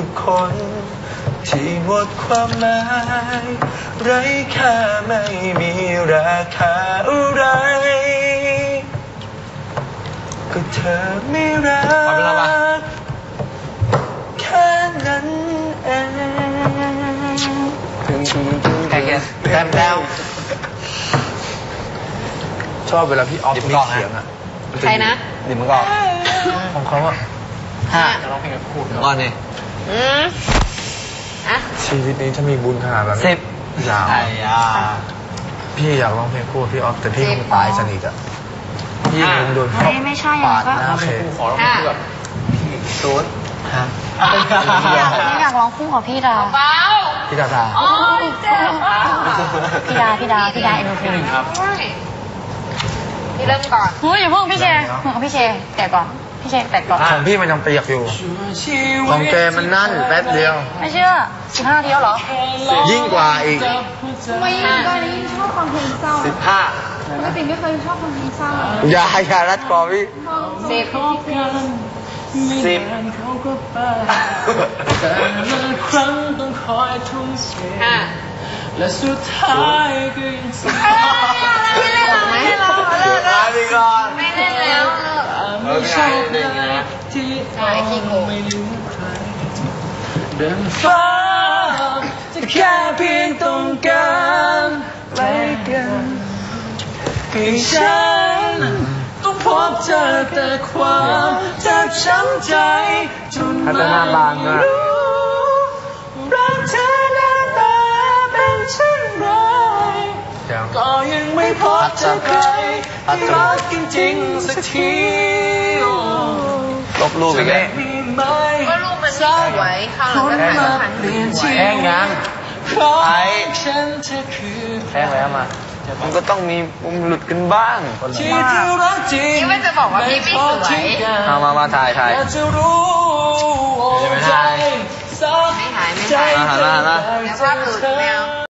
กับคนที่หมดความหมายไร้ค่าไม่มีราคาอะไรก็เธอไม่รักแค่นั้นเองแค่แล้วชอบเวลาพี่ออฟมีเสียงอ่ะใครนะดิมึงก็ของเขาอ่ะจะร้องเพลงกับพูดก่อนนี่ชีวิตนี้ถ้ามีบุญขนาดแบบนี้ยาวพี่อยากร้องเพลงคู่พี่ออฟแต่พี่คงตายสนิทอ่ะพี่คงโดนไม่ใช่ปาดหน้าเพลงขอร้องเพลงคู่กับพี่ศูนย์ไม่อยากร้องคู่กับพี่ดาพี่ดาพี่ดาเอ็นโอพีครับพี่เริ่มก่อนอย่าเพิ่งพี่เชแต่ก่อนพี่เชแต่ก่อนของพี่มันยังเปียกอยู่ของแกมันนั่นแป๊บเดียวไม่เชื่อ15 นาทีแล้วเหรอยิ่งกว่าอีกไม่ก็ยิ่งชอบฟังเพลงเศร้า 15 ปกติไม่เคยชอบฟังเพลงเศร้าอย่ารัดคอพี่10 แต่ละครั้งต้องคอยทุ่มเทและสุดท้ายก็ยังสุดไม่เล่นแล้วไปก่อนไม่เล่นแล้วไม่ชอบเลยที่ไม่ลืมใครเดินฟ้าจะแค่เพียงต้องการใกล้กันให้ฉันต้องพบเจอแต่ความเจ็บช้ำใจจนไม่รู้รักเธอหน้าตาเป็นเช่นไรก็ยังไม่พบเจอใครที่รักจริงๆสักทีลบรูปอีกแล้วก็รูปมันสวยข้างหลังก็ถ่ายแห้งยังไอ้แห้งแล้วมามันก็ต้องมีมุมหลุดกันบ้างนี่ไม่จะบอกว่าพี่ไม่สวยมาถ่ายจะไม่ถ่ายแล้วภาพหลุดไม่เอา